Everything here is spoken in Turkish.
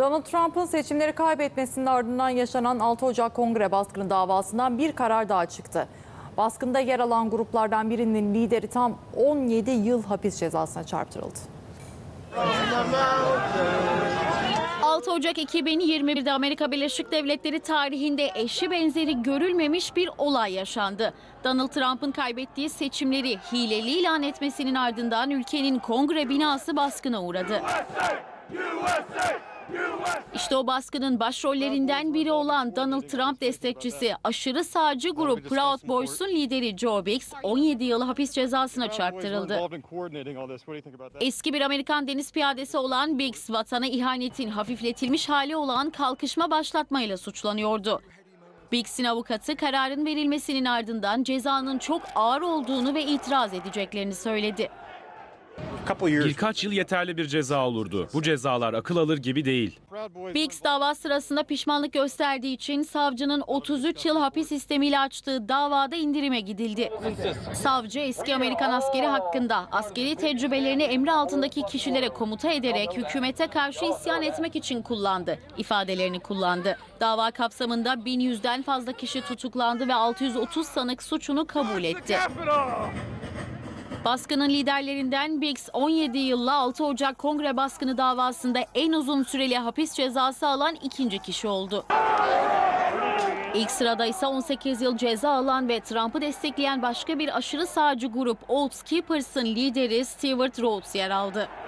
Donald Trump'ın seçimleri kaybetmesinin ardından yaşanan 6 Ocak Kongre baskını davasından bir karar daha çıktı. Baskında yer alan gruplardan birinin lideri tam 17 yıl hapis cezasına çarptırıldı. 6 Ocak 2021'de Amerika Birleşik Devletleri tarihinde eşi benzeri görülmemiş bir olay yaşandı. Donald Trump'ın kaybettiği seçimleri hileli ilan etmesinin ardından ülkenin Kongre binası baskına uğradı. İşte o baskının başrollerinden biri olan Donald Trump destekçisi aşırı sağcı grup Proud Boys'un lideri Joe Biggs 17 yıl hapis cezasına çarptırıldı. Eski bir Amerikan deniz piyadesi olan Biggs, vatana ihanetin hafifletilmiş hali olan kalkışma başlatmayla suçlanıyordu. Biggs'in avukatı kararın verilmesinin ardından cezanın çok ağır olduğunu ve itiraz edeceklerini söyledi. Birkaç yıl yeterli bir ceza olurdu. Bu cezalar akıl alır gibi değil. Biggs dava sırasında pişmanlık gösterdiği için savcının 33 yıl hapis sistemiyle açtığı davada indirime gidildi. Savcı eski Amerikan askeri hakkında askeri tecrübelerini emri altındaki kişilere komuta ederek hükümete karşı isyan etmek için kullandı ifadelerini kullandı. Dava kapsamında 1100'den fazla kişi tutuklandı ve 630 sanık suçunu kabul etti. Baskının liderlerinden Biggs 17 yılla 6 Ocak Kongre baskını davasında en uzun süreli hapis cezası alan ikinci kişi oldu. İlk sırada ise 18 yıl ceza alan ve Trump'ı destekleyen başka bir aşırı sağcı grup Oath Keepers'ın lideri Stewart Rhodes yer aldı.